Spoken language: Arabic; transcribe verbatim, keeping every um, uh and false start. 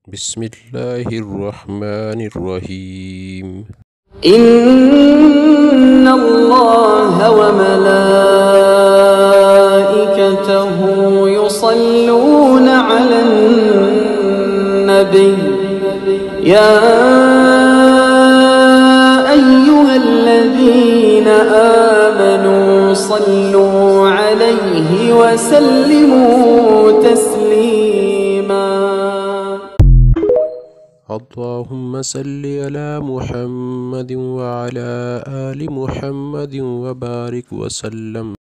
بسم الله الرحمن الرحيم. إن الله وملائكته يصلون على النبي يا أيها الذين آمنوا صلوا عليه وسلموا تسليما. اللهم صل على محمد وعلى آل محمد وبارك وسلم.